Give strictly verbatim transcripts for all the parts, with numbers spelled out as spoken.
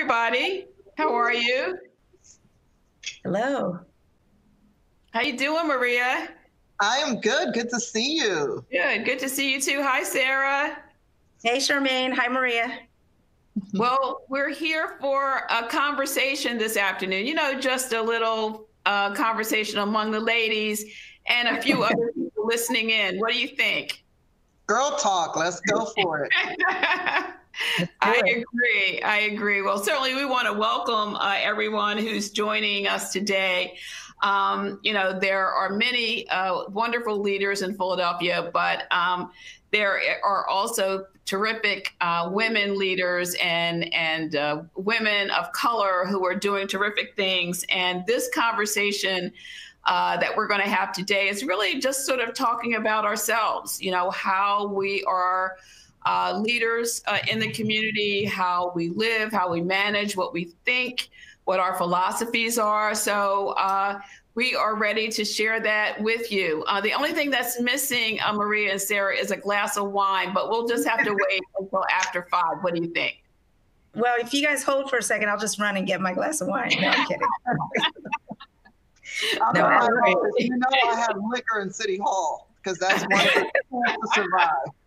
everybody. How are you? Hello. How you doing, Maria? I am good. Good to see you. Good. Good to see you too. Hi, Sarah. Hey, Sharmain. Hi, Maria. Well, we're here for a conversation this afternoon. You know, just a little uh, conversation among the ladies and a few other people listening in. What do you think? Girl talk. Let's go for it. I agree. I agree. Well, certainly we want to welcome uh, everyone who's joining us today. Um, you know, there are many uh, wonderful leaders in Philadelphia, but um, there are also terrific uh, women leaders and and uh, women of color who are doing terrific things. And this conversation uh, that we're going to have today is really just sort of talking about ourselves, you know, how we are uh, leaders uh, in the community, how we live, how we manage, what we think, what our philosophies are. So uh, we are ready to share that with you. Uh, the only thing that's missing, uh, Maria and Sarah, is a glass of wine, but we'll just have to wait until after five. What do you think? Well, if you guys hold for a second, I'll just run and get my glass of wine. No, I'm kidding. no, I right. You know I have liquor in City Hall because that's one thing to survive.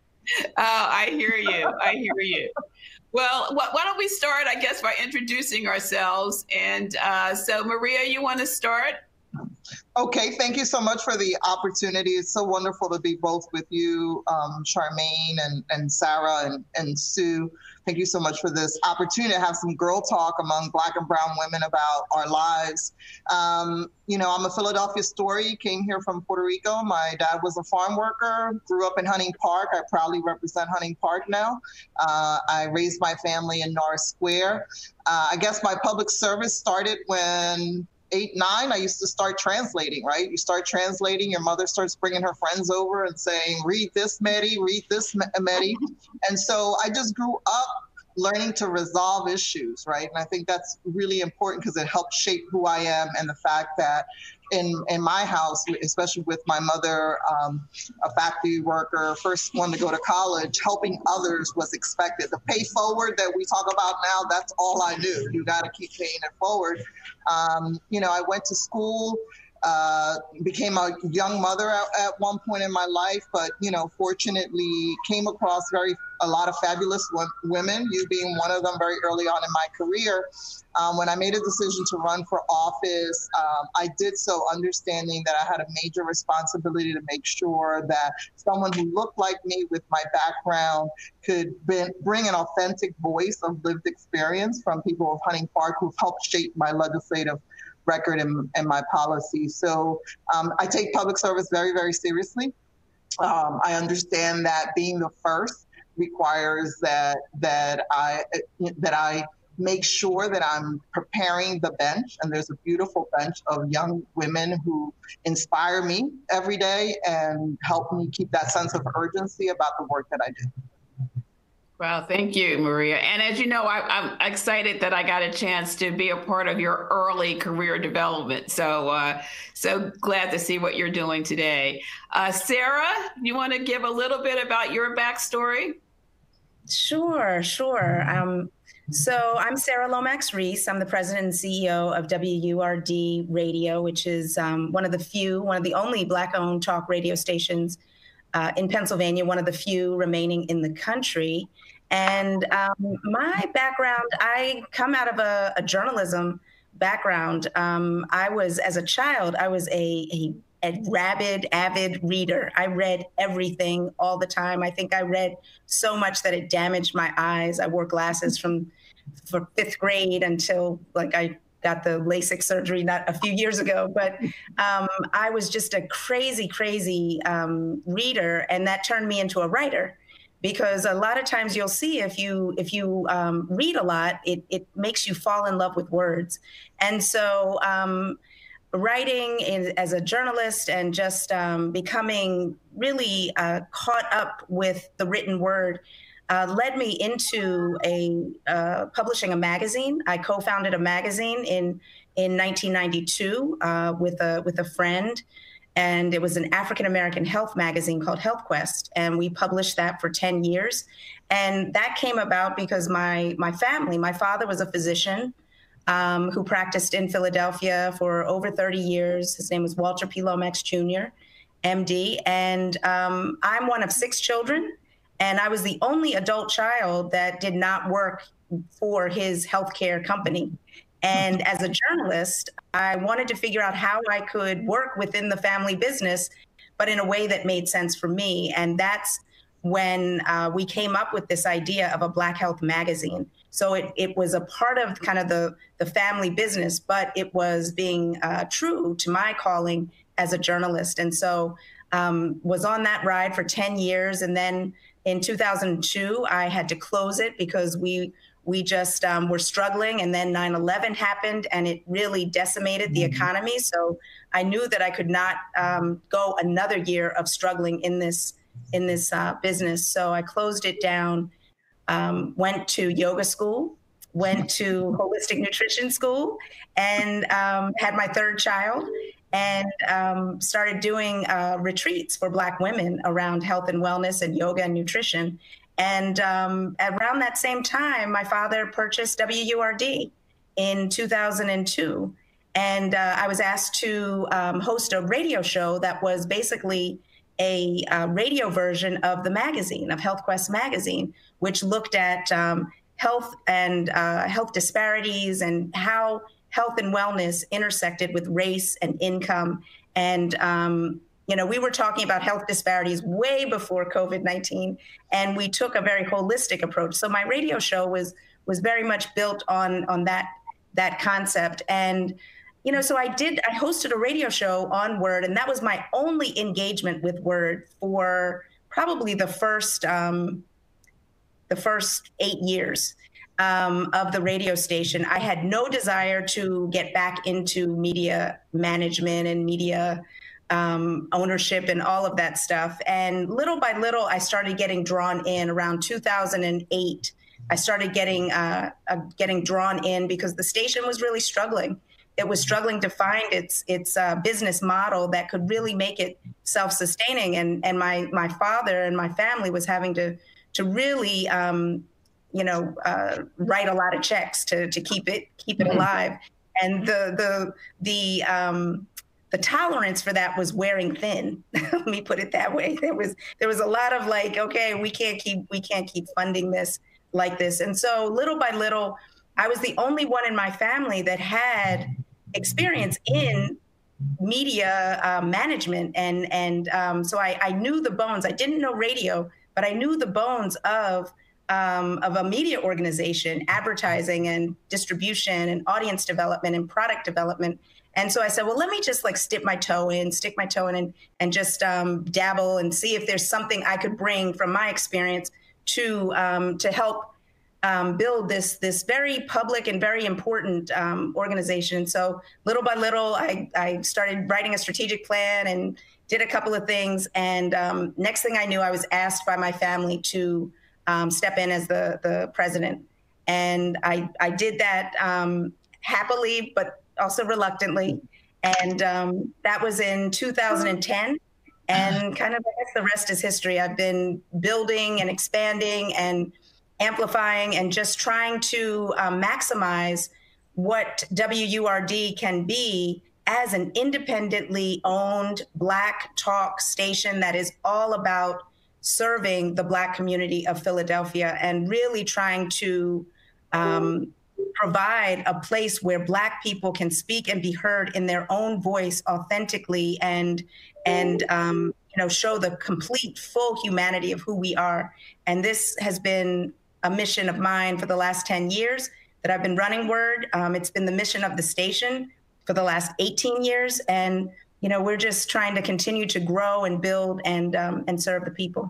Oh, I hear you. I hear you. Well, wh why don't we start, I guess, by introducing ourselves. And uh, so, Maria, you want to start? Okay, thank you so much for the opportunity. It's so wonderful to be both with you, um, Sharmain and, and Sarah and, and Sue. Thank you so much for this opportunity to have some girl talk among Black and brown women about our lives. Um, you know, I'm a Philadelphia story, came here from Puerto Rico. My dad was a farm worker, grew up in Hunting Park. I proudly represent Hunting Park now. Uh, I raised my family in Norris Square. Uh, I guess my public service started when eight, nine, I used to start translating, right? You start translating, your mother starts bringing her friends over and saying, read this, Medi, read this, Medi. And so I just grew up learning to resolve issues, right? And I think that's really important because it helps shape who I am, and the fact that in in my house, especially with my mother, um, a factory worker, first one to go to college, helping others was expected. The pay forward that we talk about now, that's all I knew. You got to keep paying it forward. Um, you know, I went to school, uh, became a young mother at, at one point in my life, but, you know, fortunately came across very a lot of fabulous women, you being one of them very early on in my career. Um, when I made a decision to run for office, um, I did so understanding that I had a major responsibility to make sure that someone who looked like me with my background could bring an authentic voice of lived experience from people of Hunting Park who've helped shape my legislative record and, and my policy. So um, I take public service very, very seriously. Um, I understand that being the first requires that that I that I make sure that I'm preparing the bench, and there's a beautiful bench of young women who inspire me every day and help me keep that sense of urgency about the work that I do. Well, thank you, Maria. And as you know, I, I'm excited that I got a chance to be a part of your early career development. So, uh, so glad to see what you're doing today. Uh, Sarah, you want to give a little bit about your backstory? Sure, sure. Um, so I'm Sara Lomax-Reese. I'm the president and C E O of W U R D Radio, which is um, one of the few, one of the only Black-owned talk radio stations uh, in Pennsylvania, one of the few remaining in the country. And um, my background, I come out of a, a journalism background. Um, I was, as a child, I was a, a a rabid, avid reader. I read everything all the time. I think I read so much that it damaged my eyes. I wore glasses from for fifth grade until like I got the LASIK surgery not a few years ago. But um, I was just a crazy, crazy um, reader, and that turned me into a writer. Because a lot of times you'll see if you if you um, read a lot, it it makes you fall in love with words, and so. Um, Writing in, as a journalist and just um, becoming really uh, caught up with the written word uh, led me into a uh, publishing a magazine. I co-founded a magazine in in nineteen ninety-two uh, with a with a friend, And it was an African-American health magazine called Health Quest. And we published that for ten years. And that came about because my, my family, my father was a physician um, who practiced in Philadelphia for over thirty years. His name was Walter P. Lomax Junior, M D. And um, I'm one of six children. And I was the only adult child that did not work for his healthcare company. And as a journalist, I wanted to figure out how I could work within the family business, but in a way that made sense for me. And that's when uh, we came up with this idea of a Black Health magazine. So it, it was a part of kind of the, the family business, but it was being uh, true to my calling as a journalist. And so um, was on that ride for ten years. And then in two thousand two, I had to close it because we we just um, were struggling. And then nine eleven happened and it really decimated the economy. So I knew that I could not um, go another year of struggling in this in this uh, business. So I closed it down, um, went to yoga school, went to holistic nutrition school, and um, had my third child. And um, started doing uh, retreats for Black women around health and wellness and yoga and nutrition. And um, around that same time, my father purchased W U R D in two thousand two. And uh, I was asked to um, host a radio show that was basically a, a radio version of the magazine, of Health Quest magazine, which looked at um, health and uh, health disparities and how health and wellness intersected with race and income. And, um, you know, we were talking about health disparities way before COVID nineteen, and we took a very holistic approach. So my radio show was was very much built on, on that, that concept. And, you know, so I did, I hosted a radio show on WURD, and that was my only engagement with WURD for probably the first, um, the first eight years. Um, of the radio station. I had no desire to get back into media management and media um, ownership and all of that stuff. And little by little, I started getting drawn in. Around two thousand eight, I started getting uh, uh, getting drawn in because the station was really struggling. It was struggling to find its its uh, business model that could really make it self-sustaining. And and my my father and my family was having to to really um, you know, uh, write a lot of checks to to keep it keep it alive, and the the the um, the tolerance for that was wearing thin. Let me put it that way. There was there was a lot of like, okay, we can't keep we can't keep funding this like this, and so little by little, I was the only one in my family that had experience in media uh, management, and and um, so I, I knew the bones. I didn't know radio, but I knew the bones of. Um, of a media organization, advertising and distribution and audience development and product development. And so I said, well, let me just like stick my toe in, stick my toe in and, and just um, dabble and see if there's something I could bring from my experience to um, to help um, build this this very public and very important um, organization. So little by little, I, I started writing a strategic plan and did a couple of things. And um, next thing I knew, I was asked by my family to Um, step in as the, the president. And I, I did that um, happily, but also reluctantly. And um, that was in two thousand ten. And kind of, I guess the rest is history. I've been building and expanding and amplifying and just trying to um, maximize what W U R D can be as an independently owned Black talk station that is all about serving the Black community of Philadelphia and really trying to um, provide a place where Black people can speak and be heard in their own voice authentically and and um, you know, show the complete full humanity of who we are. And this has been a mission of mine for the last ten years that I've been running WURD. Um, it's been the mission of the station for the last eighteen years. And you know, we're just trying to continue to grow and build and um, and serve the people.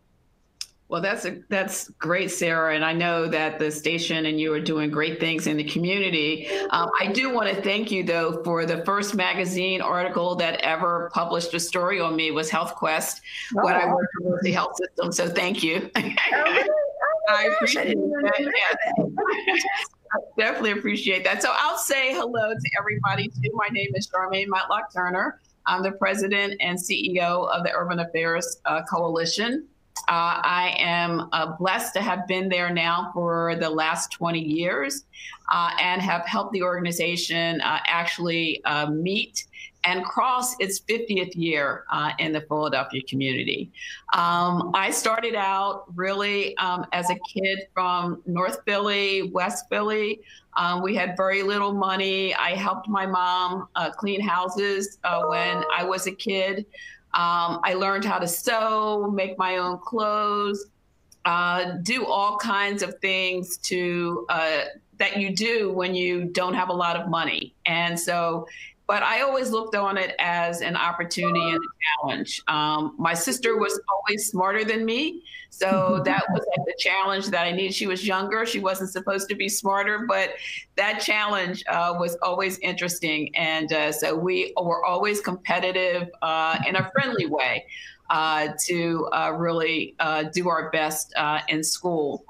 Well, that's a, that's great, Sara. And I know that the station and you are doing great things in the community. Um, I do want to thank you, though, for the first magazine article that ever published a story on me was Health Quest, oh. when I worked for the health system. So thank you. Oh, really? Oh, I appreciate that. Yeah. I definitely appreciate that. So I'll say hello to everybody, too. My name is Sharmain Matlock-Turner. I'm the president and C E O of the Urban Affairs uh, Coalition. Uh, I am uh, blessed to have been there now for the last twenty years uh, and have helped the organization uh, actually uh, meet and cross its fiftieth year uh, in the Philadelphia community. Um, I started out really um, as a kid from North Philly, West Philly. Um, we had very little money. I helped my mom uh, clean houses uh, when I was a kid. Um, I learned how to sew, make my own clothes, uh, do all kinds of things to uh, that you do when you don't have a lot of money. And so, but I always looked on it as an opportunity and a challenge. Um, my sister was always smarter than me. So that was like the challenge that I needed. She was younger. She wasn't supposed to be smarter, but that challenge uh, was always interesting. And uh, so we were always competitive uh, in a friendly way uh, to uh, really uh, do our best uh, in school.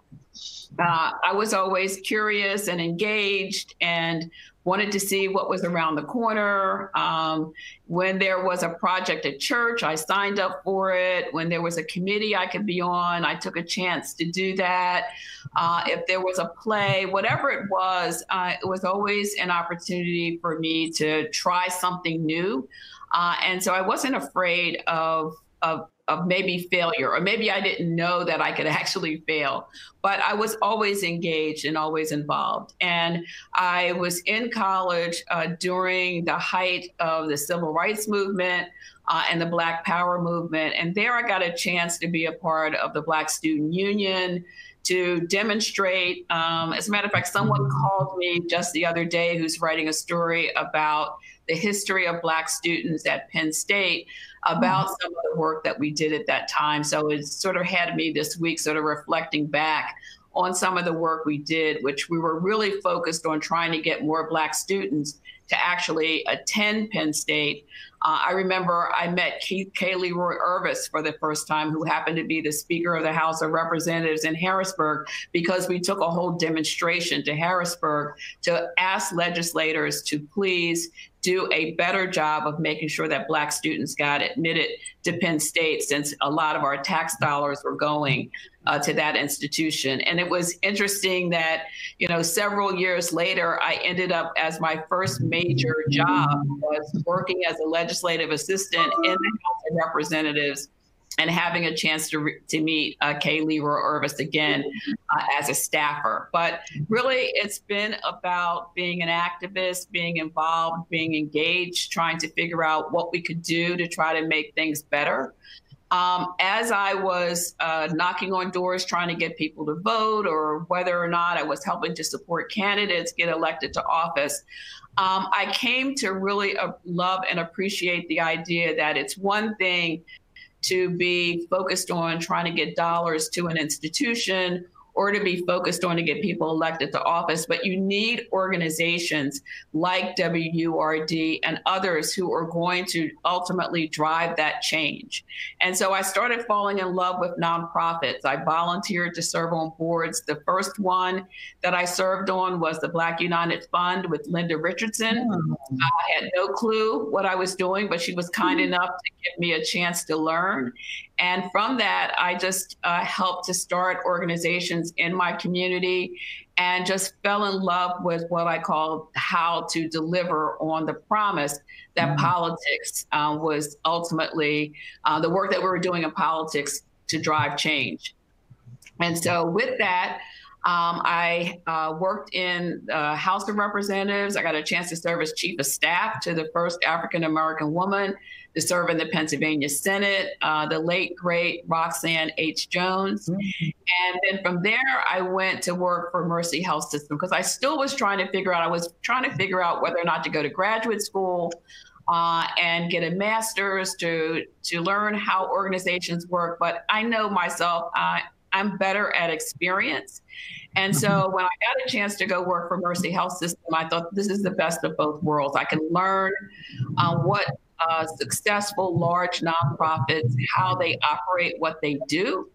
Uh, I was always curious and engaged and wanted to see what was around the corner. Um, when there was a project at church, I signed up for it. When there was a committee I could be on, I took a chance to do that. Uh, if there was a play, whatever it was, uh, it was always an opportunity for me to try something new. Uh, and so I wasn't afraid of, of of maybe failure, or maybe I didn't know that I could actually fail, but I was always engaged and always involved. And I was in college uh, during the height of the civil rights movement uh, and the Black Power movement. And there I got a chance to be a part of the Black Student Union, to demonstrate. Um, as a matter of fact, someone called me just the other day who's writing a story about the history of Black students at Penn State, about some of the work that we did at that time. So it sort of had me this week sort of reflecting back on some of the work we did, which we were really focused on trying to get more Black students to actually attend Penn State. Uh, I remember I met Keith K. Leroy Irvis for the first time, who happened to be the Speaker of the House of Representatives in Harrisburg, because we took a whole demonstration to Harrisburg to ask legislators to please do a better job of making sure that Black students got admitted to Penn State, since a lot of our tax dollars were going uh, to that institution. And it was interesting that, you know, several years later, I ended up as my first major job was working as a legislative assistant in the House of Representatives, and having a chance to re- to meet uh, Kay Leroy Irvis again uh, as a staffer. But really, it's been about being an activist, being involved, being engaged, trying to figure out what we could do to try to make things better. Um, as I was uh, knocking on doors trying to get people to vote, or whether or not I was helping to support candidates get elected to office, um, I came to really uh, love and appreciate the idea that it's one thing to be focused on trying to get dollars to an institution, or to be focused on to get people elected to office, but you need organizations like W U R D and others who are going to ultimately drive that change. And so I started falling in love with nonprofits. I volunteered to serve on boards. The first one that I served on was the Black United Fund with Linda Richardson. Oh. I had no clue what I was doing, but she was kind mm-hmm. enough to give me a chance to learn. And from that, I just uh, helped to start organizations in my community, and just fell in love with what I call how to deliver on the promise that mm-hmm. politics uh, was ultimately uh, the work that we were doing in politics to drive change. And so with that, Um, I uh, worked in the House of Representatives. I got a chance to serve as chief of staff to the first African-American woman to serve in the Pennsylvania Senate, uh, the late, great Roxanne H. Jones. Mm-hmm. And then from there, I went to work for Mercy Health System, because I still was trying to figure out, I was trying to figure out whether or not to go to graduate school uh, and get a master's to, to learn how organizations work. But I know myself, uh, I'm better at experience. And so when I got a chance to go work for Mercy Health System, I thought this is the best of both worlds. I can learn uh, what uh, successful large nonprofits, how they operate, what they do,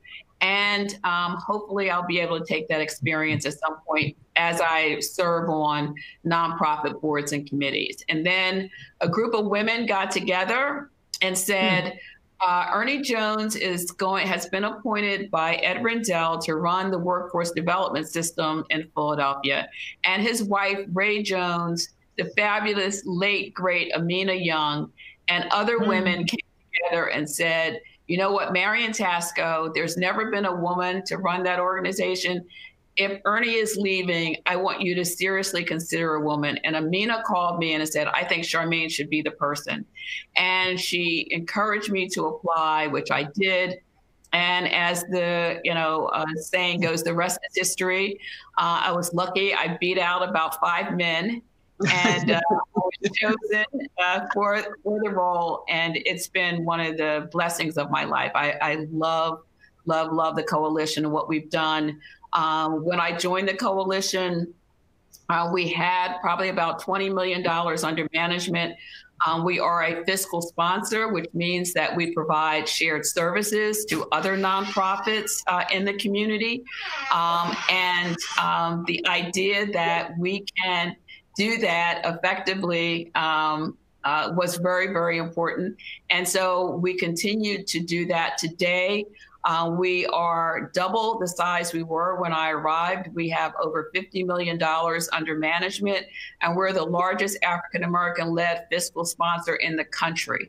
And um, hopefully I'll be able to take that experience at some point as I serve on nonprofit boards and committees. And then a group of women got together and said, hmm. Uh, Ernie Jones is going has been appointed by Ed Rendell to run the workforce development system in Philadelphia, and his wife Ray Jones, the fabulous late great Amina Young, and other mm. women came together and said, you know what, Marion Tasco, there's never been a woman to run that organization. If Ernie is leaving, I want you to seriously consider a woman. And Amina called me and said, I think Sharmain should be the person. And she encouraged me to apply, which I did. And as the you know uh, saying goes, the rest is history. Uh, I was lucky. I beat out about five men and uh, I was chosen uh, for, for the role. And it's been one of the blessings of my life. I, I love, love, love the coalition and what we've done. Um, when I joined the coalition, uh, we had probably about twenty million dollars under management. Um, we are a fiscal sponsor, which means that we provide shared services to other nonprofits uh, in the community. Um, and um, the idea that we can do that effectively um, uh, was very, very important. And so we continue to do that today. Uh, we are double the size we were when I arrived. We have over fifty million dollars under management, and we're the largest African-American-led fiscal sponsor in the country.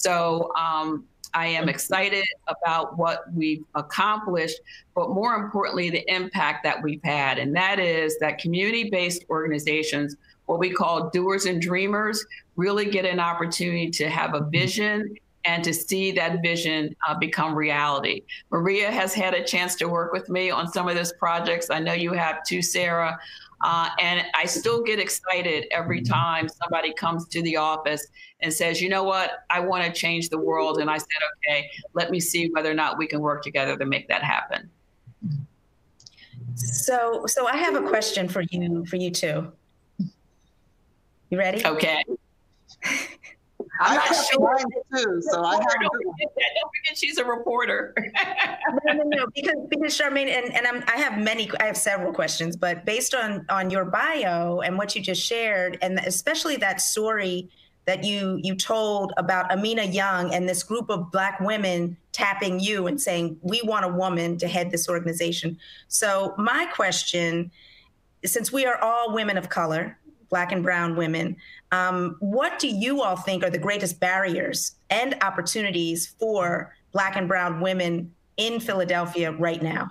So um, I am excited about what we've accomplished, but more importantly, the impact that we've had. And that is that community-based organizations, what we call doers and dreamers, really get an opportunity to have a vision and to see that vision uh, become reality. Maria has had a chance to work with me on some of those projects. I know you have too, Sarah. Uh, and I still get excited every time somebody comes to the office and says, you know what, I want to change the world. And I said, okay, let me see whether or not we can work together to make that happen. So, so I have a question for you, for you too. You ready? Okay. I'm not sure too, so I have to. Don't forget, that. Don't forget she's a reporter. no, no, no, because because Sharmain, and, and I'm, I have many, I have several questions, but based on on your bio and what you just shared, and especially that story that you you told about Amina Young and this group of Black women tapping you and saying, we want a woman to head this organization. So my question, since we are all women of color, Black and brown women, Um, what do you all think are the greatest barriers and opportunities for Black and brown women in Philadelphia right now?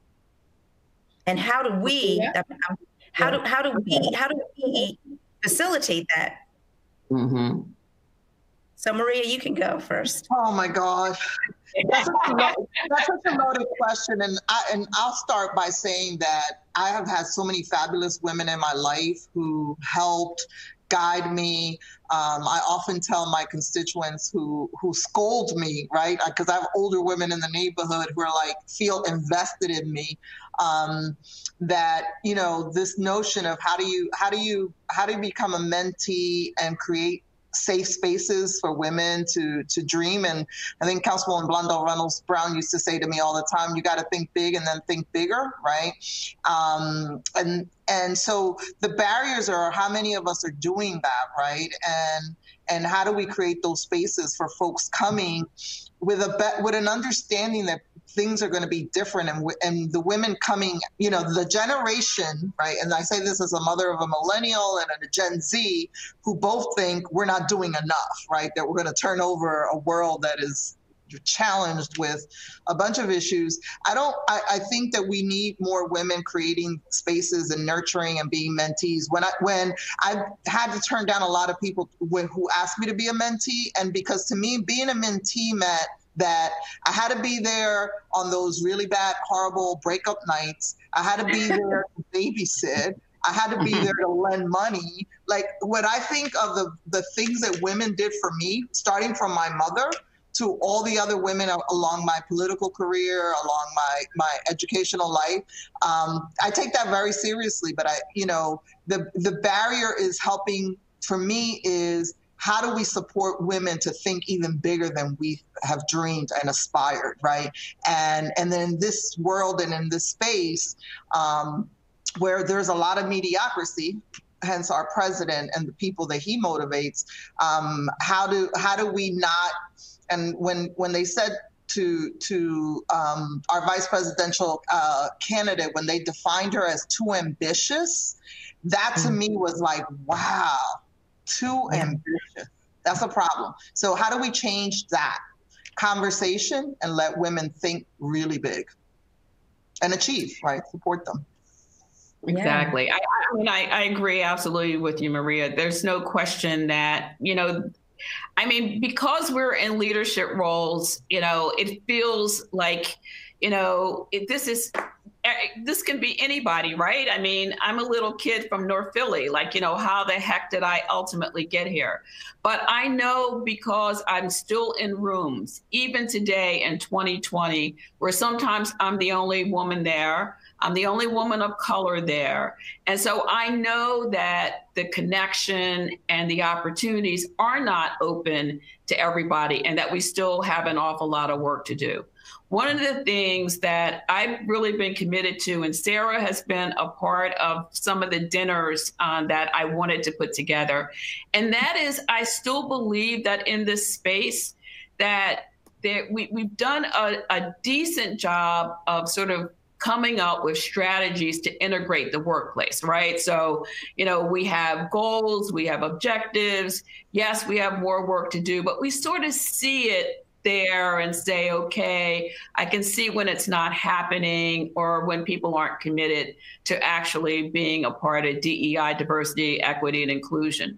And how do we, yeah. how do how do we how do we facilitate that? Mm-hmm. So Maria, you can go first. Oh my gosh, that's such a loaded, that's such a loaded question, and I and I'll start by saying that I have had so many fabulous women in my life who helped guide me. Um, I often tell my constituents who who scold me, right? Because I have older women in the neighborhood who are like, feel invested in me. Um, that, you know, this notion of how do you how do you how do you become a mentee and create safe spaces for women to to dream. And I think Councilwoman Blondell Reynolds Brown used to say to me all the time, you got to think big and then think bigger, right? Um, and and so the barriers are how many of us are doing that, right? And and how do we create those spaces for folks coming with a be- with an understanding that things are going to be different, and and the women coming, you know, the generation, right? And I say this as a mother of a millennial and a Gen Z who both think we're not doing enough, right? That we're going to turn over a world that is challenged with a bunch of issues. I don't, I, I think that we need more women creating spaces and nurturing and being mentees. When I, when I've had to turn down a lot of people when, who asked me to be a mentee, and because to me, being a mentee meant that I had to be there on those really bad, horrible breakup nights. I had to be there to babysit. I had to be there to lend money. Like when I think of the, the things that women did for me, starting from my mother to all the other women along my political career, along my, my educational life, um, I take that very seriously. But I, you know, the, the barrier is helping for me is how do we support women to think even bigger than we have dreamed and aspired, right? And and then in this world and in this space um, where there's a lot of mediocrity, hence our president and the people that he motivates, um, how do how do we not? And when when they said to to um, our vice presidential uh, candidate, when they defined her as too ambitious, that to me was like, wow, too ambitious. That's a problem. So how do we change that conversation and let women think really big and achieve, right? Support them. Exactly. Yeah. I, I mean, I, I agree absolutely with you, Maria. There's no question that, you know, I mean, because we're in leadership roles, you know, it feels like, you know, it, this is, this can be anybody, right? I mean, I'm a little kid from North Philly, like, you know, how the heck did I ultimately get here? But I know because I'm still in rooms, even today in twenty twenty, where sometimes I'm the only woman there. I'm the only woman of color there. And so I know that the connection and the opportunities are not open to everybody and that we still have an awful lot of work to do. One of the things that I've really been committed to, and Sara has been a part of some of the dinners um, that I wanted to put together, and that is I still believe that in this space that there, we, we've done a, a decent job of sort of coming up with strategies to integrate the workplace, right? So, you know, we have goals, we have objectives. Yes, we have more work to do, but we sort of see it there and say, okay, I can see when it's not happening or when people aren't committed to actually being a part of D E I, diversity, equity, and inclusion.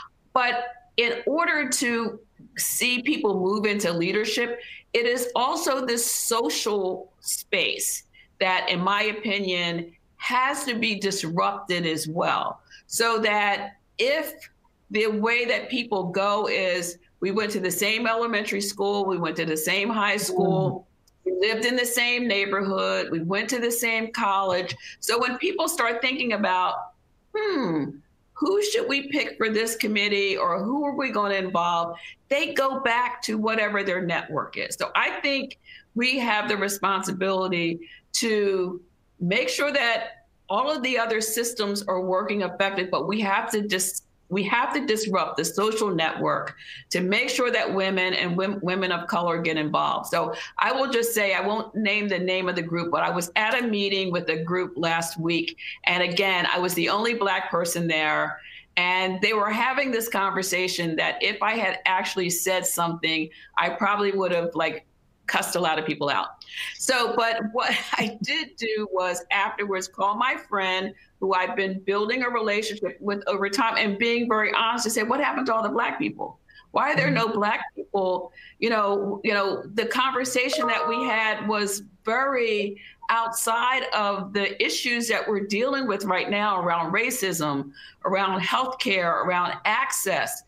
But in order to see people move into leadership, it is also this social space that, in my opinion, has to be disrupted as well. So that if the way that people go is, we went to the same elementary school, we went to the same high school, we lived in the same neighborhood, we went to the same college. So when people start thinking about, hmm, who should we pick for this committee or who are we going to involve, they go back to whatever their network is. So I think we have the responsibility to make sure that all of the other systems are working effectively, but we have to just we have to disrupt the social network to make sure that women and women of color get involved. So I will just say, I won't name the name of the group, but I was at a meeting with a group last week. And again, I was the only Black person there. And they were having this conversation that if I had actually said something, I probably would have like cussed a lot of people out. So, but what I did do was afterwards call my friend who I've been building a relationship with over time and being very honest to say, what happened to all the Black people? Why are there no Black people? You know, you know, the conversation that we had was very outside of the issues that we're dealing with right now around racism, around healthcare, around access.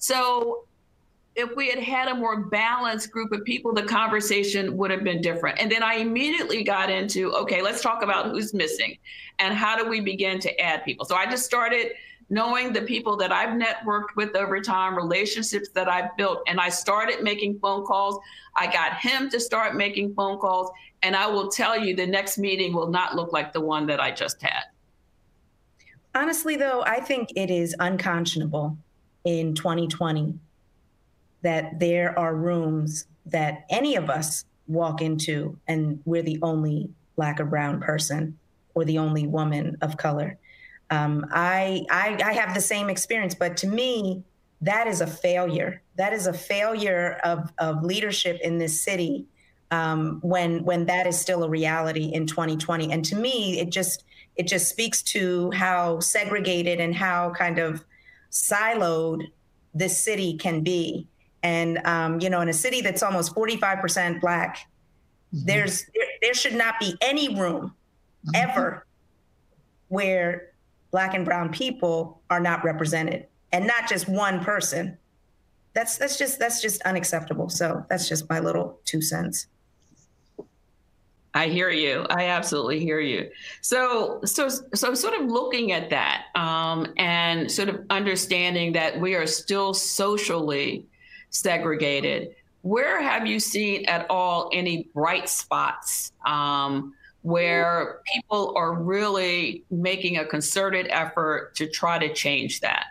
So if we had had a more balanced group of people, the conversation would have been different. And then I immediately got into, okay, let's talk about who's missing and how do we begin to add people. So I just started knowing the people that I've networked with over time, relationships that I've built, and I started making phone calls. I got him to start making phone calls. And I will tell you, the next meeting will not look like the one that I just had. Honestly, though, I think it is unconscionable in twenty twenty that there are rooms that any of us walk into and we're the only Black or brown person or the only woman of color. Um, I, I, I have the same experience, but to me, that is a failure. That is a failure of, of leadership in this city um, when, when that is still a reality in twenty twenty. And to me, it just, it just speaks to how segregated and how kind of siloed this city can be. And, um, you know, in a city that's almost forty-five percent Black, mm-hmm. there's there, there should not be any room mm-hmm. ever where Black and brown people are not represented, and not just one person. That's that's just that's just unacceptable. So that's just my little two cents. I hear you. I absolutely hear you. So, so, so, sort of looking at that um, and sort of understanding that we are still socially segregated. Where have you seen at all any bright spots um, where people are really making a concerted effort to try to change that?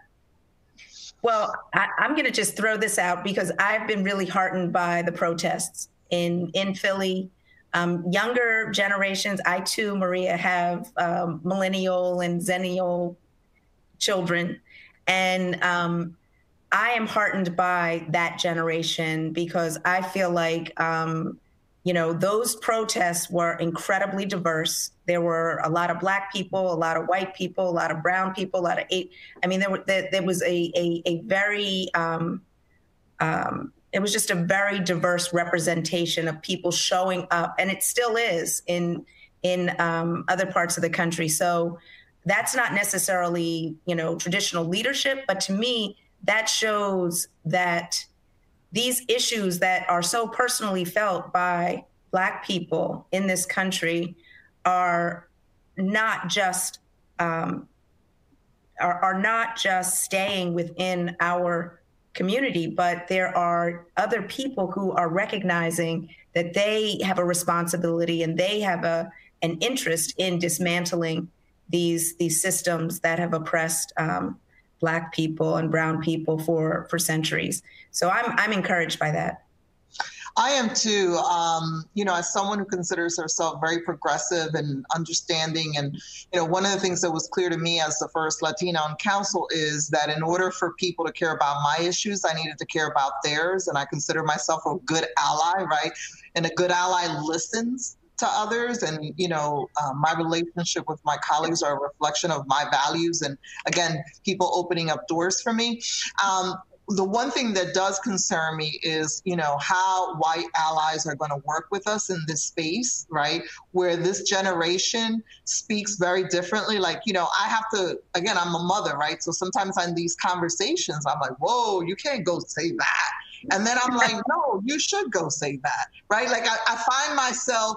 Well, I, I'm going to just throw this out because I've been really heartened by the protests in in Philly. Um, younger generations, I too, Maria, have um, millennial and zennial children. And um, I am heartened by that generation because I feel like, um, you know, those protests were incredibly diverse. There were a lot of Black people, a lot of white people, a lot of brown people, a lot of eight. I mean, there, were, there, there was a, a, a very, um, um, it was just a very diverse representation of people showing up, and it still is in in um, other parts of the country. So that's not necessarily, you know, traditional leadership, but to me, that shows that these issues that are so personally felt by Black people in this country are not just um, are, are not just staying within our community, but there are other people who are recognizing that they have a responsibility and they have a an interest in dismantling these these systems that have oppressed um, Black people and brown people for for centuries. So I'm I'm encouraged by that. I am too. Um, you know, as someone who considers herself very progressive and understanding, and, you know, one of the things that was clear to me as the first Latina on council is that in order for people to care about my issues, I needed to care about theirs. And I consider myself a good ally, right? And a good ally listens to others. And, you know, uh, my relationship with my colleagues are a reflection of my values. And again, people opening up doors for me. Um, The one thing that does concern me is, you know, how white allies are going to work with us in this space, right? Where this generation speaks very differently. Like, you know, I have to, again, I'm a mother, right? So sometimes in these conversations, I'm like, whoa, you can't go say that. And then I'm like, no, you should go say that, right? Like I, I find myself,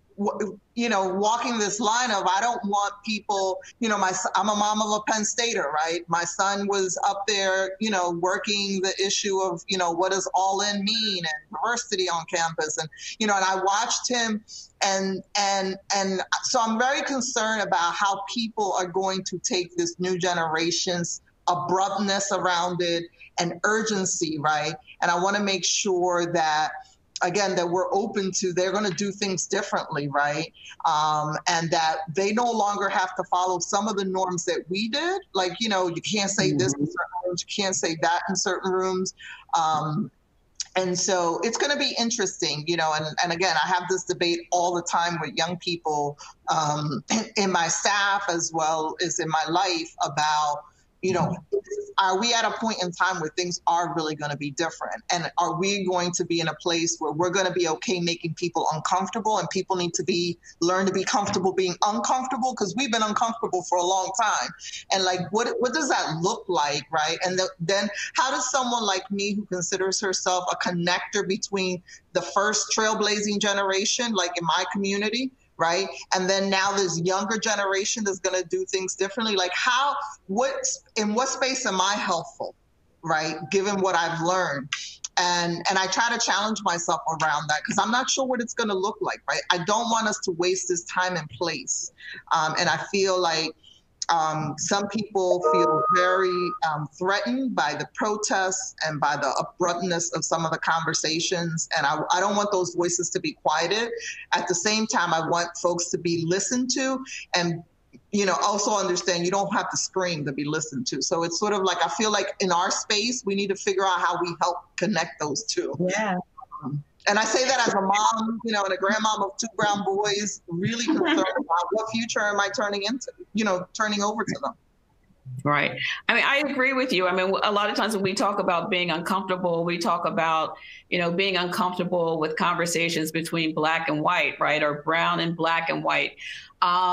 you know, walking this line of, I don't want people, you know, my, I'm a mom of a Penn Stater, right? My son was up there, you know, working the issue of, you know, what does all in mean and diversity on campus. And, you know, and I watched him and, and, and so I'm very concerned about how people are going to take this new generation's abruptness around it and urgency, right? And I want to make sure that, again, that we're open to, they're going to do things differently, right? Um, and that they no longer have to follow some of the norms that we did. Like, you know, you can't say this in certain rooms, you can't say that in certain rooms. Um, and so it's going to be interesting, you know, and, and again, I have this debate all the time with young people um, in my staff as well as in my life about, you know, are we at a point in time where things are really going to be different? And are we going to be in a place where we're going to be okay making people uncomfortable, and people need to be learn to be comfortable being uncomfortable, because we've been uncomfortable for a long time. And like, what what does that look like, right? And the, then how does someone like me, who considers herself a connector between the first trailblazing generation, like in my community, right? And then now this younger generation that's going to do things differently. Like how, what, in what space am I helpful, right? Given what I've learned. And, and I try to challenge myself around that, because I'm not sure what it's going to look like, right? I don't want us to waste this time and place. Um, and I feel like Um, some people feel very um, threatened by the protests and by the abruptness of some of the conversations. And I, I don't want those voices to be quieted. At the same time, I want folks to be listened to, and, you know, also understand you don't have to scream to be listened to. So it's sort of like, I feel like in our space, we need to figure out how we help connect those two. Yeah. Um, And I say that as a mom, you know, and a grandmom of two brown boys, really concerned about what future am I turning into, you know, turning over to them. Right. I mean, I agree with you. I mean, a lot of times when we talk about being uncomfortable, we talk about, you know, being uncomfortable with conversations between Black and white, right, or brown and Black and white. Um,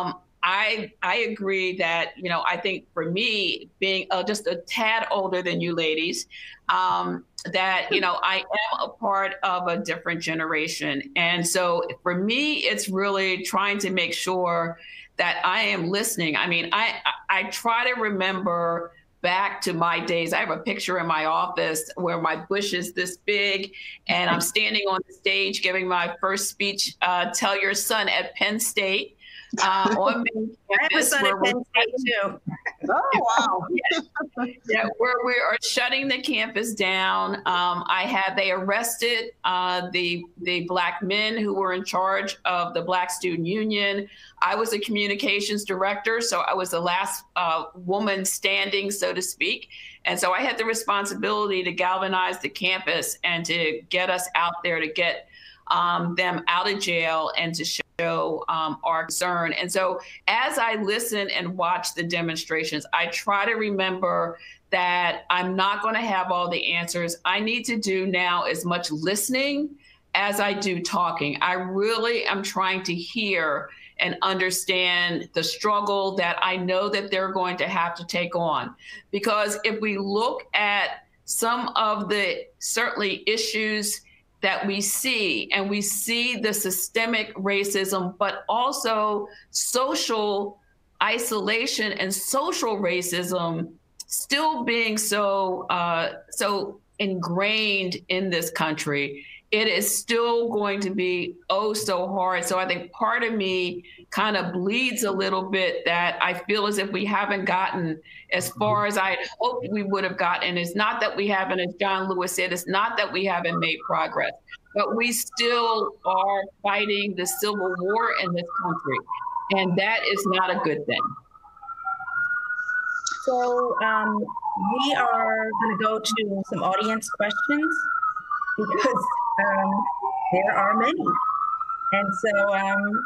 I I agree that, you know, I think for me, being uh, just a tad older than you ladies, um, that, you know, I am a part of a different generation. And so for me, it's really trying to make sure that I am listening. I mean, I, I try to remember back to my days. I have a picture in my office where my bush is this big and I'm standing on the stage giving my first speech, uh, Tell Your Son at Penn State. Uh, on main campus, where we're too. Oh, wow. yeah, yeah, where we are shutting the campus down. Um, I had, they arrested uh, the, the Black men who were in charge of the Black Student Union. I was a communications director, so I was the last uh, woman standing, so to speak. And so I had the responsibility to galvanize the campus and to get us out there, to get um, them out of jail and to show um, our concern. And so as I listen and watch the demonstrations, I try to remember that I'm not going to have all the answers. I need to do now as much listening as I do talking. I really am trying to hear and understand the struggle that I know that they're going to have to take on. Because if we look at some of the certainly issues that we see, and we see the systemic racism, but also social isolation and social racism still being so uh, so ingrained in this country, it is still going to be oh so hard. So I think part of me kind of bleeds a little bit that I feel as if we haven't gotten as far as I hoped we would have gotten. It's not that we haven't, as John Lewis said, it's not that we haven't made progress, but we still are fighting the civil war in this country. And that is not a good thing. So um, we are going to go to some audience questions because um, there are many. And so um,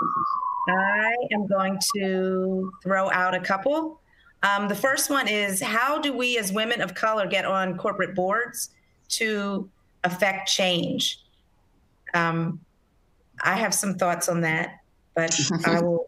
I am going to throw out a couple. Um, the first one is, how do we as women of color get on corporate boards to affect change? Um, I have some thoughts on that, but I will.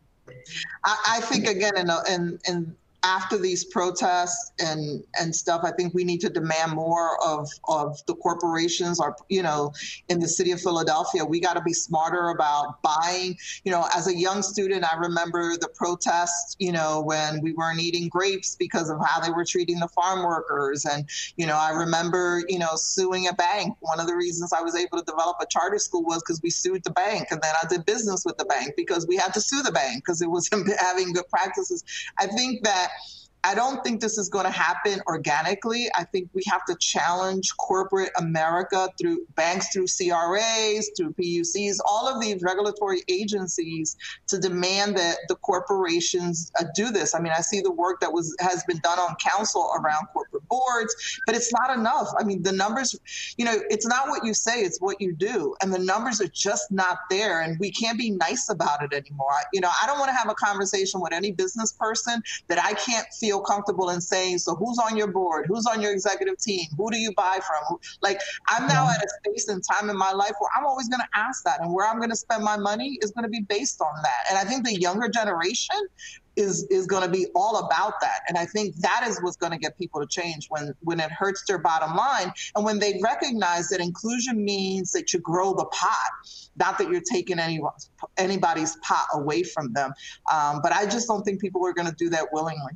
I, I think, again, in, in, in after these protests and and stuff, I think we need to demand more of of the corporations. Or, you know, in the city of Philadelphia, we got to be smarter about buying. You know, as a young student, I remember the protests, you know, when we weren't eating grapes because of how they were treating the farm workers. And, you know, I remember, you know, suing a bank. One of the reasons I was able to develop a charter school was because we sued the bank. And then I did business with the bank because we had to sue the bank because it was having good practices. I think that I don't think this is going to happen organically. I think we have to challenge corporate America through banks, through C R As, through P U Cs, all of these regulatory agencies to demand that the corporations uh, do this. I mean, I see the work that was has been done on council around corporate boards, but it's not enough. I mean, the numbers, you know, it's not what you say, it's what you do. And the numbers are just not there. And we can't be nice about it anymore. You know, I don't want to have a conversation with any business person that I can't feel comfortable in saying, so who's on your board? Who's on your executive team? Who do you buy from? Like, I'm now at a space and time in my life where I'm always going to ask that, and where I'm going to spend my money is going to be based on that. And I think the younger generation is is going to be all about that. And I think that is what's going to get people to change when, when it hurts their bottom line. And when they recognize that inclusion means that you grow the pot, not that you're taking anyone's, anybody's pot away from them. Um, but I just don't think people are going to do that willingly.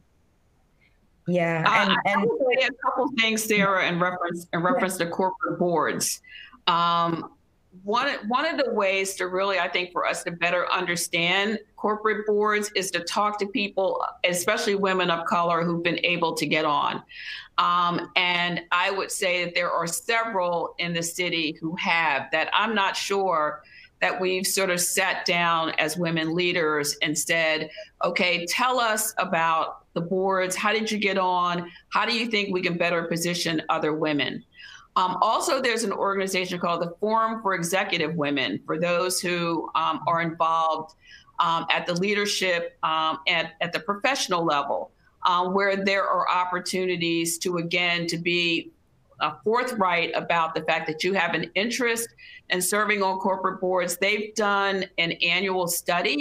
Yeah, and, uh, and I would say a couple things, Sarah, in reference in reference to corporate boards. Um, one one of the ways to really, I think, for us to better understand corporate boards is to talk to people, especially women of color, who've been able to get on. Um, and I would say that there are several in the city who have that. I'm not sure that we've sort of sat down as women leaders and said, okay, tell us about the boards. How did you get on? How do you think we can better position other women? Um, also, there's an organization called the Forum for Executive Women, for those who um, are involved um, at the leadership um, and at the professional level, um, where there are opportunities to, again, to be uh, forthright about the fact that you have an interest in serving on corporate boards. They've done an annual study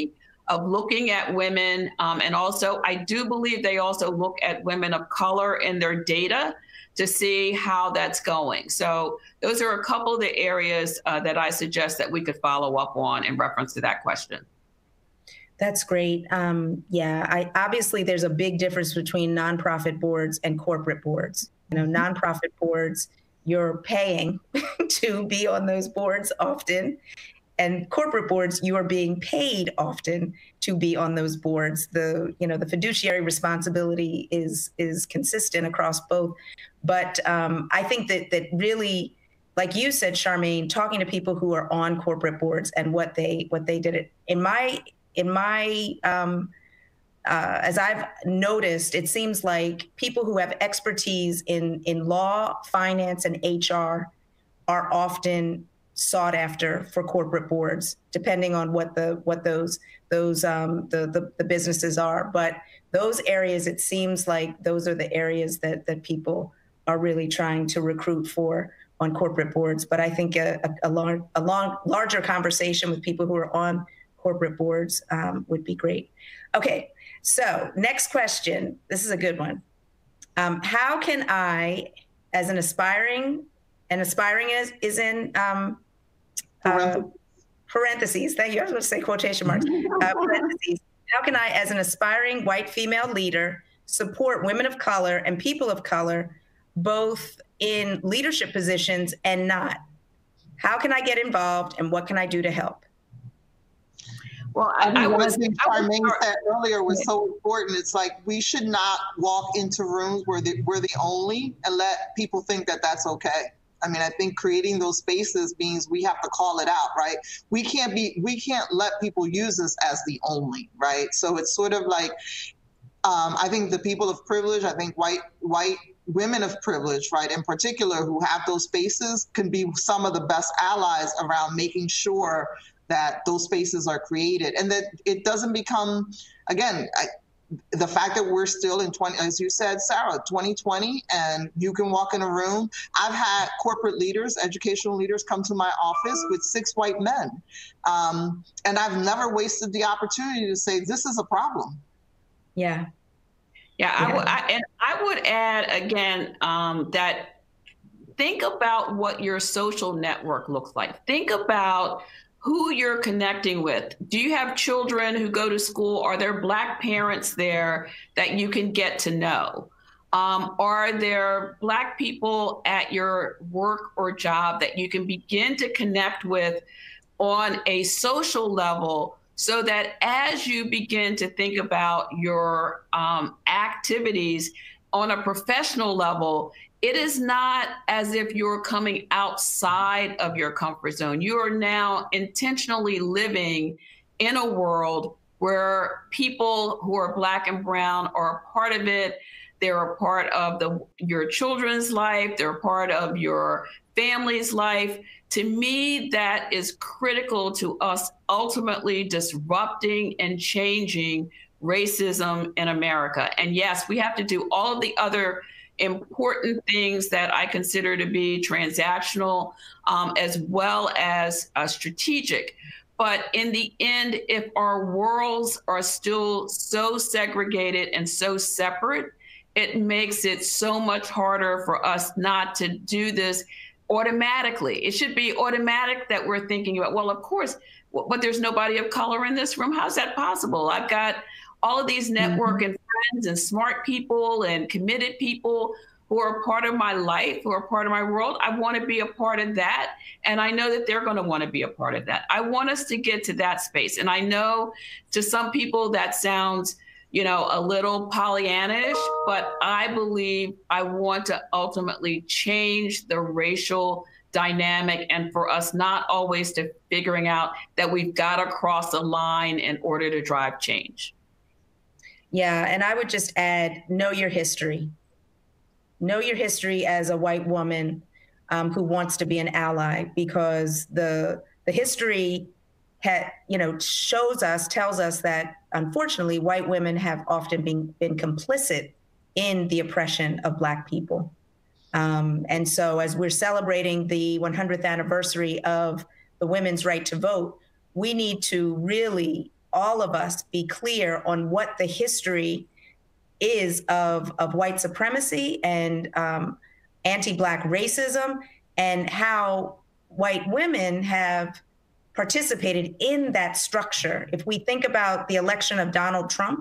of looking at women. Um, and also, I do believe they also look at women of color in their data to see how that's going. So those are a couple of the areas uh, that I suggest that we could follow up on in reference to that question. That's great. Um, yeah, I, obviously there's a big difference between nonprofit boards and corporate boards. You know, nonprofit boards, you're paying to be on those boards often. And corporate boards, you are being paid often to be on those boards. The, you know, the fiduciary responsibility is is consistent across both. But um, I think that that really, like you said, Sharmain, talking to people who are on corporate boards and what they what they did it in my in my um, uh, as I've noticed, it seems like people who have expertise in in law, finance, and H R are often sought after for corporate boards, depending on what the what those those um, the, the the businesses are. But those areas, it seems like those are the areas that that people are really trying to recruit for on corporate boards. But I think a, a, a, long, a long, larger conversation with people who are on corporate boards um, would be great. Okay, so next question. This is a good one. Um, how can I, as an aspiring, and aspiring is is in um, uh, parentheses. Thank you. I was going to say quotation marks. Uh, parentheses. How can I, as an aspiring white female leader, support women of color and people of color, both in leadership positions and not? How can I get involved, and what can I do to help? Well, I, I, I was, think Sharmain said earlier was so important. It's like we should not walk into rooms where the, we're the only and let people think that that's okay. I mean, I think creating those spaces means we have to call it out, right? We can't be, we can't let people use us as the only, right? So it's sort of like, um, I think the people of privilege, I think white white women of privilege, right, in particular, who have those spaces can be some of the best allies around making sure that those spaces are created and that it doesn't become, again, I, the fact that we're still in twenty, as you said, Sarah, twenty twenty, and you can walk in a room. I've had corporate leaders, educational leaders come to my office with six white men. Um, and I've never wasted the opportunity to say, this is a problem. Yeah. Yeah, I would, I, and I would add again um, that think about what your social network looks like. Think about who you're connecting with. Do you have children who go to school? Are there Black parents there that you can get to know? Um, are there Black people at your work or job that you can begin to connect with on a social level, so that as you begin to think about your um, activities on a professional level, it is not as if you're coming outside of your comfort zone. You are now intentionally living in a world where people who are Black and brown are a part of it. They're a part of the your children's life. They're a part of your family's life. To me, that is critical to us ultimately disrupting and changing racism in America. And yes, we have to do all of the other important things that I consider to be transactional, um, as well as uh, strategic. But in the end, if our worlds are still so segregated and so separate, it makes it so much harder for us not to do this automatically. It should be automatic that we're thinking about, well, of course, but there's nobody of color in this room. How's that possible? I've got all of these network and friends and smart people and committed people who are part of my life, who are part of my world. I want to be a part of that. And I know that they're going to want to be a part of that. I want us to get to that space. And I know to some people that sounds, you know, a little Pollyannish, but I believe I want to ultimately change the racial dynamic, and for us not always to figuring out that we've got to cross a line in order to drive change. Yeah, and I would just add, know your history. Know your history as a white woman um, who wants to be an ally, because the the history ha, you know, shows us, tells us that unfortunately white women have often been, been complicit in the oppression of Black people. Um, and so as we're celebrating the one hundredth anniversary of the women's right to vote, we need to really all of us be clear on what the history is of, of white supremacy and um, anti-Black racism, and how white women have participated in that structure. If we think about the election of Donald Trump,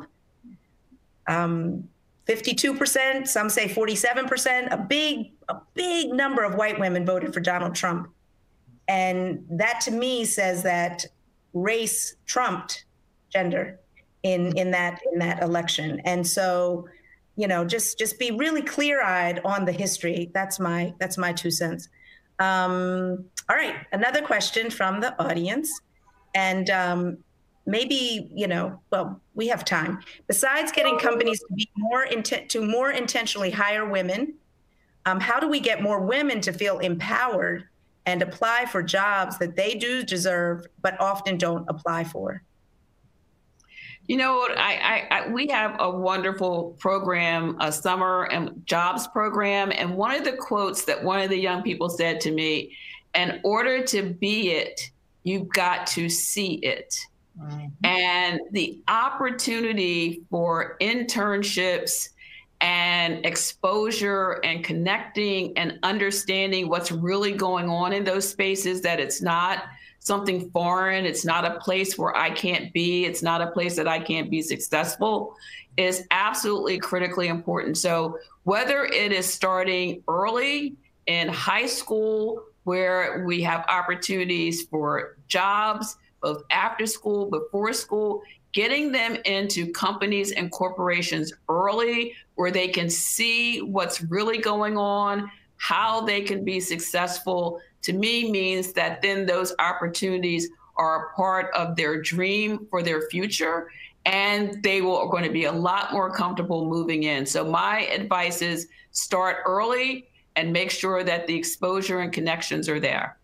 um, fifty-two percent, some say forty-seven percent, a big, a big number of white women voted for Donald Trump. And that to me says that race trumped gender in, in that in that election. And so, you know, just just be really clear-eyed on the history. That's my that's my two cents. Um, all right, another question from the audience. And um, maybe, you know, well, we have time. Besides getting companies to be more intent to more intentionally hire women, um, how do we get more women to feel empowered and apply for jobs that they do deserve, but often don't apply for? You know what, I, I, I, we have a wonderful program, a summer and jobs program. And one of the quotes that one of the young people said to me, in order to be it, you've got to see it. Mm-hmm. And the opportunity for internships and exposure and connecting and understanding what's really going on in those spaces, that it's not something foreign, it's not a place where I can't be, it's not a place that I can't be successful, is absolutely critically important. So whether it is starting early in high school, where we have opportunities for jobs, both after school, before school, getting them into companies and corporations early, where they can see what's really going on, how they can be successful, to me means that then those opportunities are a part of their dream for their future, and they will are going to be a lot more comfortable moving in. So my advice is start early and make sure that the exposure and connections are there.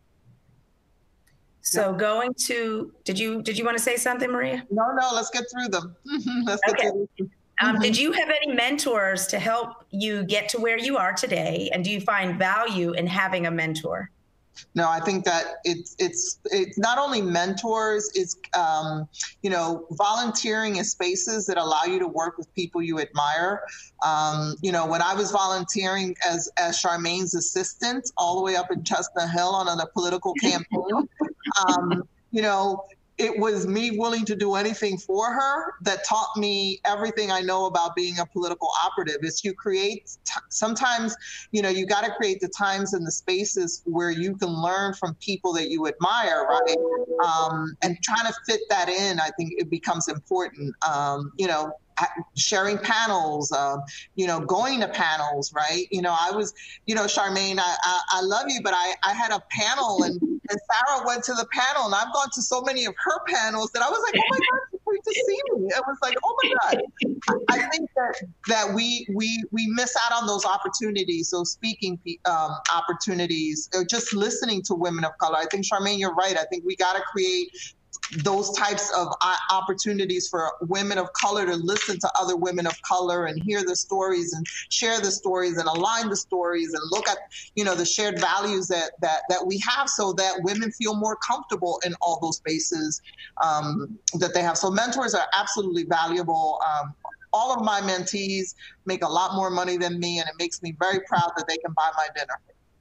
So going to, did you did you want to say something, Maria? No, no, let's get through them. let's get okay. through them. Um, did you have any mentors to help you get to where you are today? And do you find value in having a mentor? No, I think that it's it's it's not only mentors, it's um, you know, volunteering in spaces that allow you to work with people you admire. Um, you know, when I was volunteering as as Sharmain's assistant, all the way up in Chestnut Hill on a political campaign, um, you know, it was me willing to do anything for her that taught me everything I know about being a political operative. Is you create, t- sometimes, you know, you got to create the times and the spaces where you can learn from people that you admire, right? Um, and trying to fit that in, I think it becomes important. Um, you know, sharing panels, uh, you know, going to panels, right? You know, I was, you know, Sharmain, I, I, I love you, but I, I had a panel and, and Sara went to the panel, and I've gone to so many of her panels that I was like, oh my God, she's great to see me. It was like, oh my God. I, I think that that we we we miss out on those opportunities, those speaking um, opportunities, or just listening to women of color. I think, Sharmain, you're right. I think we got to create those types of opportunities for women of color to listen to other women of color and hear the stories and share the stories and align the stories and look at, you know, the shared values that that that we have, so that women feel more comfortable in all those spaces um, that they have. So mentors are absolutely valuable. Um, all of my mentees make a lot more money than me, and it makes me very proud that they can buy my dinner.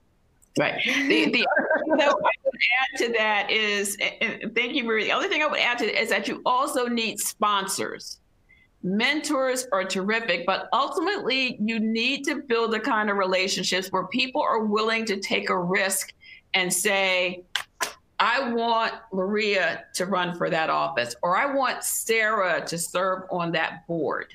Right. The, the other thing I would add to that is, and thank you, Maria. The other thing I would add to it is that you also need sponsors. Mentors are terrific, but ultimately you need to build the kind of relationships where people are willing to take a risk and say, I want Maria to run for that office, or I want Sara to serve on that board.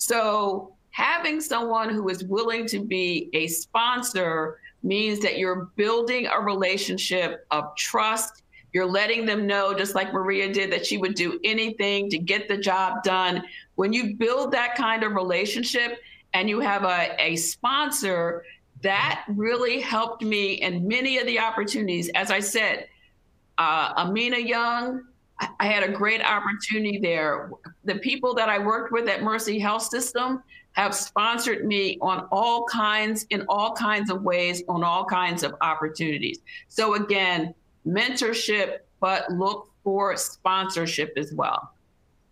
So having someone who is willing to be a sponsor means that you're building a relationship of trust. You're letting them know, just like Maria did, that she would do anything to get the job done. When you build that kind of relationship and you have a, a sponsor, that really helped me in many of the opportunities. As I said, uh, Amina Young, I had a great opportunity there. The people that I worked with at Mercy Health System have sponsored me on all kinds, in all kinds of ways, on all kinds of opportunities. So again, mentorship, but look for sponsorship as well.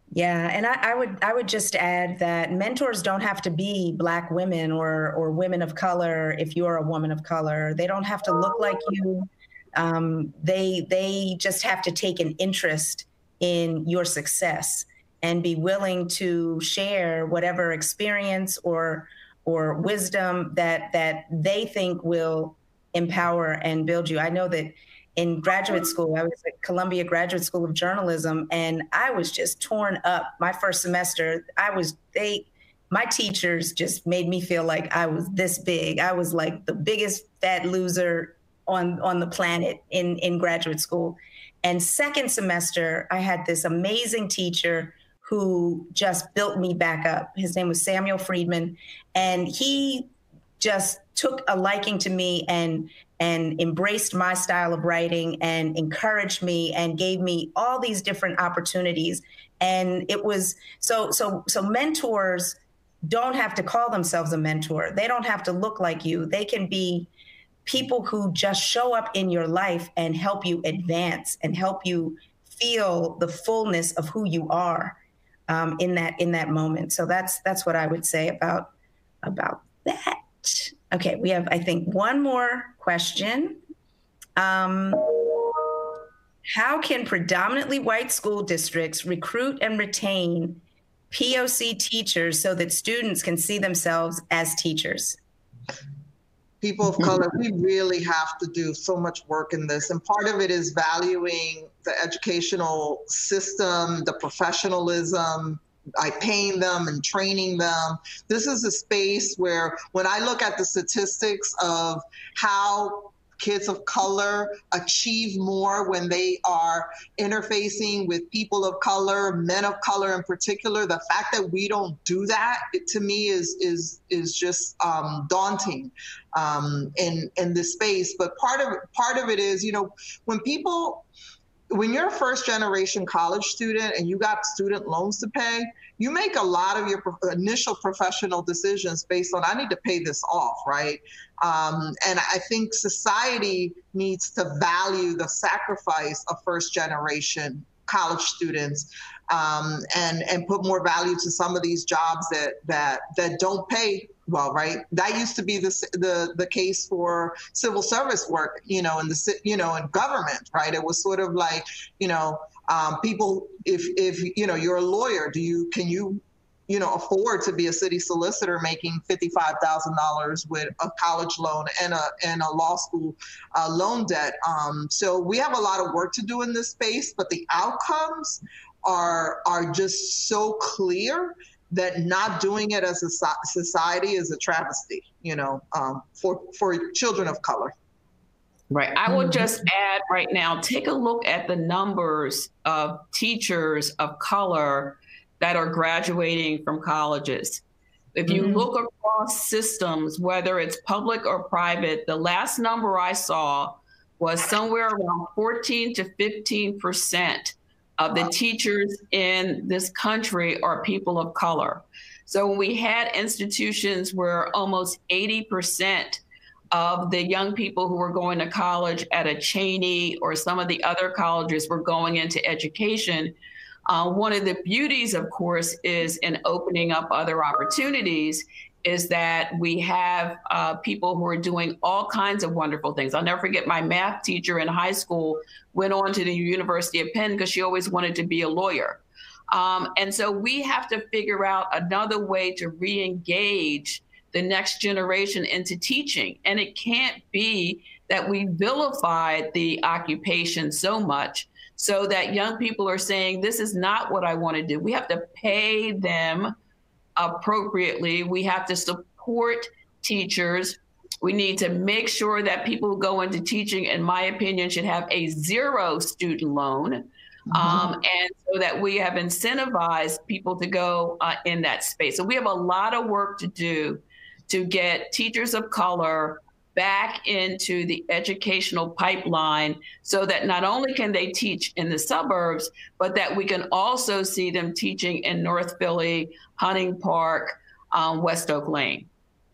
Yeah, and I, I would I would just add that mentors don't have to be Black women or or women of color. If you're a woman of color, they don't have to look like you. Um, they they just have to take an interest in your success and be willing to share whatever experience or or wisdom that that they think will empower and build you. I know that in graduate school, I was at Columbia Graduate School of Journalism, and I was just torn up. My first semester, I was, they, my teachers just made me feel like I was this big. I was like the biggest fat loser on, on the planet in, in graduate school. And second semester, I had this amazing teacher who just built me back up. His name was Samuel Friedman, and he just took a liking to me and and embraced my style of writing and encouraged me and gave me all these different opportunities. And it was so so so mentors don't have to call themselves a mentor. They don't have to look like you. They can be people who just show up in your life and help you advance and help you feel the fullness of who you are um, in that in that moment. So that's that's what I would say about about that. Okay, we have, I think, one more question. Um, how can predominantly white school districts recruit and retain P O C teachers so that students can see themselves as teachers? People of color, we really have to do so much work in this. And part of it is valuing the educational system, the professionalism, I paying them and training them. This is a space where when I look at the statistics of how kids of color achieve more when they are interfacing with people of color, men of color in particular, the fact that we don't do that, it, to me is is is just um, daunting um, in in this space. But part of part of it is, you know, when people when you're a first generation college student and you got student loans to pay, you make a lot of your pro- initial professional decisions based on, I need to pay this off, right? Um, and I think society needs to value the sacrifice of first generation college students um, and, and put more value to some of these jobs that, that, that don't pay well, right? That used to be the, the the case for civil service work, you know, in the you know in government, right? It was sort of like, you know, um, people, if if you know you're a lawyer, do you can you you know afford to be a city solicitor making fifty-five thousand dollars with a college loan and a and a law school uh, loan debt? Um, so we have a lot of work to do in this space, but the outcomes are are just so clear that not doing it as a society is a travesty, you know, um, for, for children of color. Right. I will just add right now, take a look at the numbers of teachers of color that are graduating from colleges. If you mm-hmm. look across systems, whether it's public or private, the last number I saw was somewhere around fourteen to fifteen percent of the teachers in this country are people of color. So when we had institutions where almost eighty percent of the young people who were going to college at a Cheney or some of the other colleges were going into education, uh, one of the beauties, of course, is in opening up other opportunities is that we have uh, people who are doing all kinds of wonderful things. I'll never forget my math teacher in high school went on to the University of Penn because she always wanted to be a lawyer. Um, and so we have to figure out another way to re-engage the next generation into teaching. And it can't be that we vilified the occupation so much so that young people are saying, this is not what I want to do. We have to pay them appropriately. We have to support teachers. We need to make sure that people who go into teaching, in my opinion, should have a zero student loan. Mm-hmm. Um, and so that we have incentivized people to go uh, in that space. So we have a lot of work to do to get teachers of color back into the educational pipeline so that not only can they teach in the suburbs, but that we can also see them teaching in North Philly, Hunting Park, um, West Oak Lane.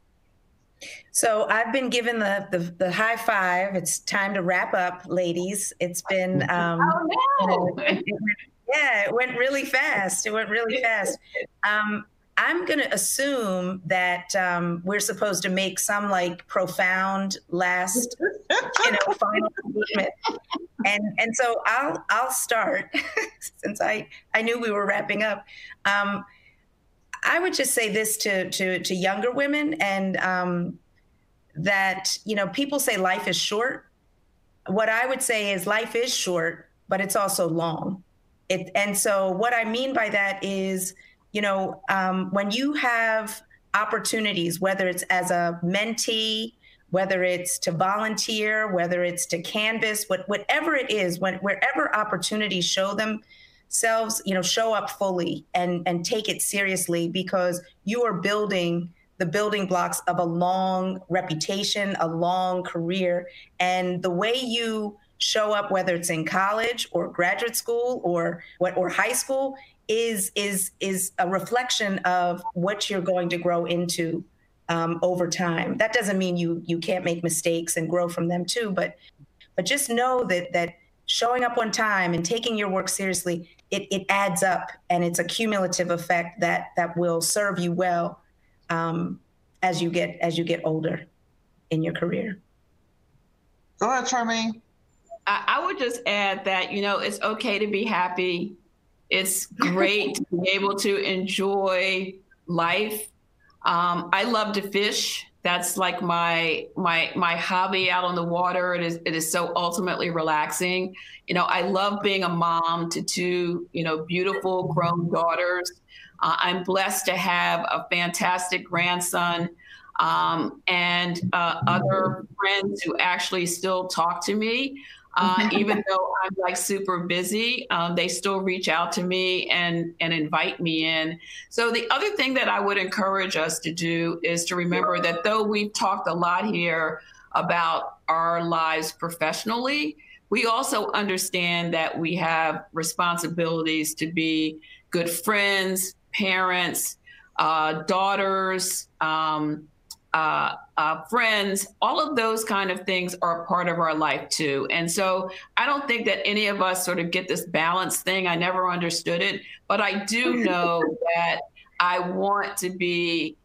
So I've been given the, the the high five. It's time to wrap up, ladies. It's been um, oh, no. it, Yeah, it went really fast. It went really fast. Um, I'm going to assume that um, we're supposed to make some like profound last, you know, final statement. And and so I'll I'll start since I, I knew we were wrapping up. Um, I would just say this to to to younger women, and um, that, you know, people say life is short. What I would say is life is short, but it's also long. It, and so what I mean by that is, you know, um, when you have opportunities, whether it's as a mentee, whether it's to volunteer, whether it's to canvas, what, whatever it is, when, wherever opportunities show themselves, you know, show up fully and, and take it seriously, because you are building the building blocks of a long reputation, a long career. And the way you show up, whether it's in college or graduate school or what or high school, is is is a reflection of what you're going to grow into um, over time. That doesn't mean you you can't make mistakes and grow from them too, but but just know that that showing up on time and taking your work seriously, it it adds up, and it's a cumulative effect that that will serve you well um, as you get as you get older in your career. Go ahead, Sharmain. I would just add that, you know, it's okay to be happy. It's great to be able to enjoy life. Um, I love to fish. That's like my my my hobby out on the water. It is it is so ultimately relaxing. You know, I love being a mom to two, you know, beautiful grown daughters. Uh, I'm blessed to have a fantastic grandson. Um, and uh, other friends who actually still talk to me. Uh, even though I'm like super busy, um, they still reach out to me and, and invite me in. So the other thing that I would encourage us to do is to remember that though we've talked a lot here about our lives professionally, we also understand that we have responsibilities to be good friends, parents, uh, daughters, um, Uh, uh, friends, all of those kind of things are a part of our life too. And so I don't think that any of us sort of get this balance thing. I never understood it, but I do know that I want to be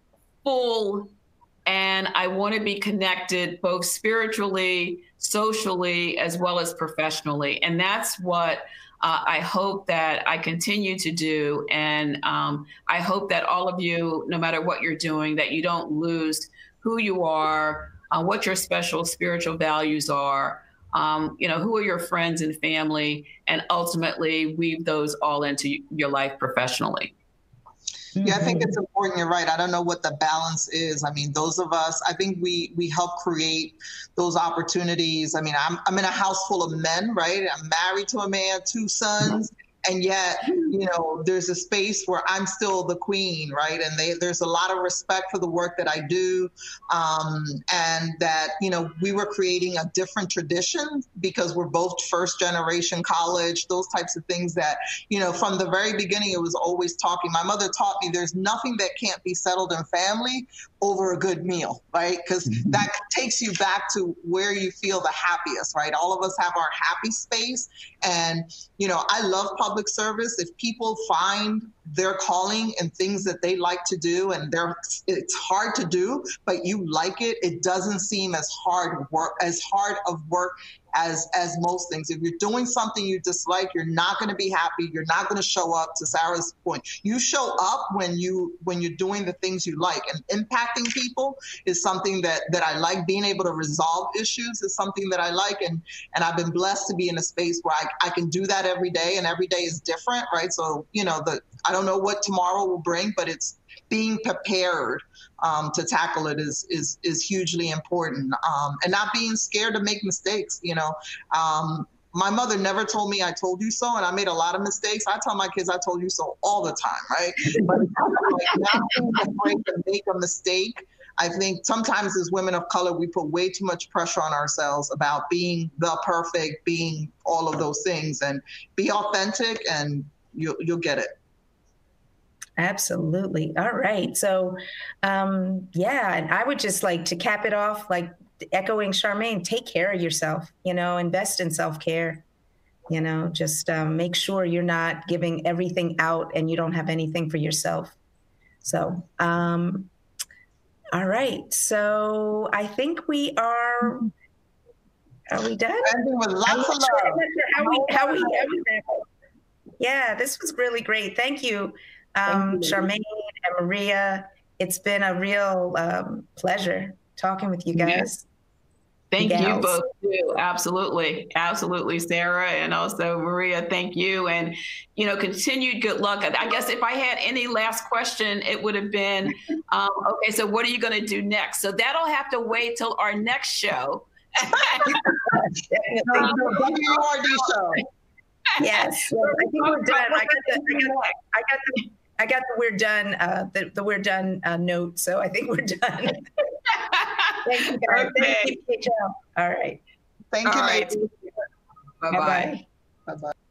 full and I want to be connected both spiritually, socially, as well as professionally. And that's what Uh, I hope that I continue to do. And um, I hope that all of you, no matter what you're doing, that you don't lose who you are, uh, what your special spiritual values are, um, you know, who are your friends and family, and ultimately weave those all into your life professionally. Yeah, I think it's important. You're right. I don't know what the balance is. I mean, those of us, I think we we help create those opportunities. I mean, I'm I'm in a house full of men, right? I'm married to a man, two sons. And yet, you know, there's a space where I'm still the queen, right? And they, there's a lot of respect for the work that I do. Um, and that, you know, we were creating a different tradition because we're both first generation college, those types of things that, you know, from the very beginning, it was always talking. My mother taught me there's nothing that can't be settled in family over a good meal, right? Because mm-hmm. that takes you back to where you feel the happiest, right? All of us have our happy space. And, you know, I love public service. If people find their calling and things that they like to do, and they're, it's hard to do, but you like it, it doesn't seem as hard work, as hard of work as as most things. If you're doing something you dislike, you're not going to be happy. You're not going to show up. To Sarah's point, you show up when you when you're doing the things you like, and impacting people is something that that I like. Being able to resolve issues is something that I like, and and I've been blessed to be in a space where I, I can do that every day, and every day is different, right? So, you know, the I don't know what tomorrow will bring, but it's being prepared um, to tackle it is is is hugely important, um, and not being scared to make mistakes. You know, um, my mother never told me "I told you so," and I made a lot of mistakes. I tell my kids "I told you so" all the time, right? But like, not being afraid to make a mistake. I think sometimes as women of color, we put way too much pressure on ourselves about being the perfect, being all of those things, and be authentic, and you'll you'll get it. Absolutely. All right. So, um, yeah, and I would just like to cap it off, like echoing Sharmain, take care of yourself, you know, invest in self-care. You know, just um, make sure you're not giving everything out and you don't have anything for yourself. So, um, all right. So I think we are, are we done? Ending with lots of love. Sure, how we, how we, how we, yeah, this was really great. Thank you, um, Thank you. Sharmain and Maria. It's been a real um, pleasure talking with you guys. Yeah. Thank you both too. Absolutely. Absolutely, Sarah. And also Maria, thank you. And, you know, continued good luck. I guess if I had any last question, it would have been, um, okay, so what are you going to do next? So that'll have to wait till our next show. W U R D show. Yes. Well, I think we're done. I got the, I got, I got the, I got the we're done, uh, the, the we're done uh, note. So I think we're done. Thank you, guys. Okay. Thank you. All right. Thank you, All right. ladies. Bye-bye. Bye-bye.